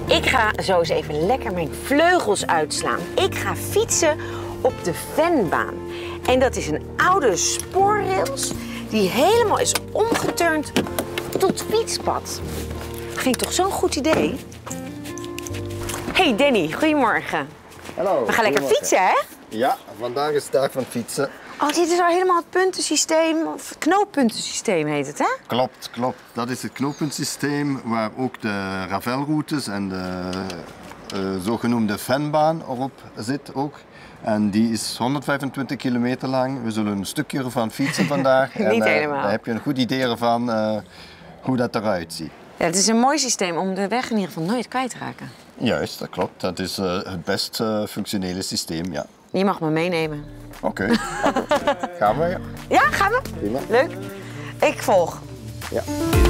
Ik ga zo eens even lekker mijn vleugels uitslaan. Ik ga fietsen op de Venbaan. En dat is een oude spoorrails die helemaal is omgeturnd tot fietspad. Dat vind ik toch zo'n goed idee? Hey Danny, goedemorgen. Hallo. We gaan lekker fietsen, hè? Ja, vandaag is de dag van fietsen. Oh, dit is al helemaal het puntensysteem, of het knooppuntensysteem heet het, hè? Klopt, klopt. Dat is het knooppuntsysteem waar ook de Ravelroutes en de zogenoemde Venbaan erop zit ook. En die is 125 kilometer lang. We zullen een stukje ervan fietsen vandaag. Niet helemaal. Dan heb je een goed idee ervan hoe dat eruit ziet. Ja, het is een mooi systeem om de weg in ieder geval nooit kwijt te raken. Juist, dat klopt. Dat is het best functionele systeem, ja. Je mag me meenemen. Oké. Gaan we? Ja, gaan we? Prima. Leuk. Ik volg. Ja.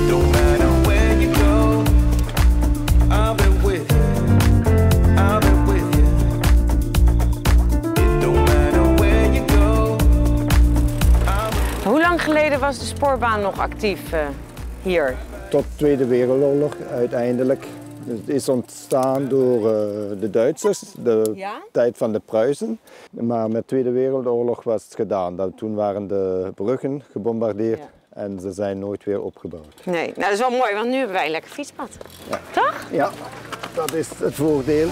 Hoe lang geleden was de spoorbaan nog actief hier? Tot de Tweede Wereldoorlog uiteindelijk. Het is ontstaan door de Duitsers, de tijd van de Pruisen. Maar met de Tweede Wereldoorlog was het gedaan. Toen waren de bruggen gebombardeerd en ze zijn nooit weer opgebouwd. Nee, nou dat is wel mooi, want nu hebben wij een lekker fietspad. Ja. Toch? Ja, dat is het voordeel.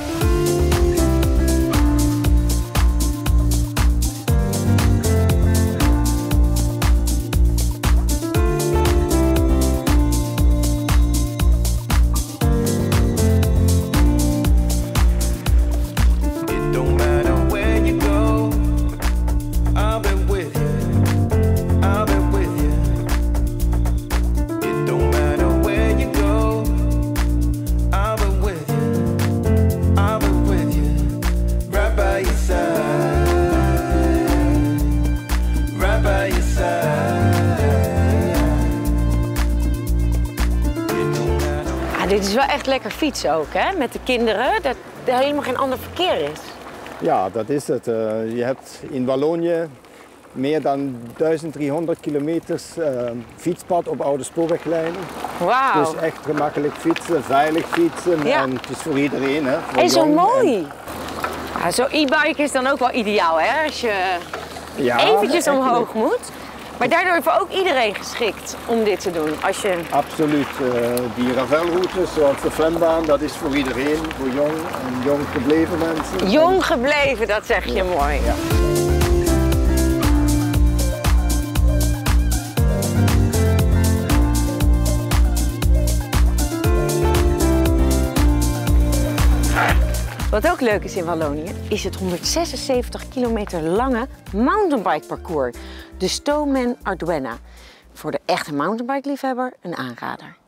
Dit is wel echt lekker fietsen ook, hè? Met de kinderen, dat er helemaal geen ander verkeer is. Ja, dat is het. Je hebt in Wallonië meer dan 1300 kilometer fietspad op oude spoorweglijnen. Wauw. Dus echt gemakkelijk fietsen, veilig fietsen en het is voor iedereen. Hè? Voor en zo jong mooi. Ja, zo'n e-bike is dan ook wel ideaal, hè? Als je eventjes omhoog moet. Maar daardoor is ook iedereen geschikt om dit te doen. Als je... Absoluut. Die Ravelroutes zoals de Venbaan, dat is voor iedereen, voor jong en jong gebleven mensen. Jong gebleven, dat zeg je mooi. Ja. Wat ook leuk is in Wallonië, is het 176 kilometer lange mountainbike parcours. De Stomen Ardouena. Voor de echte mountainbike liefhebber een aanrader.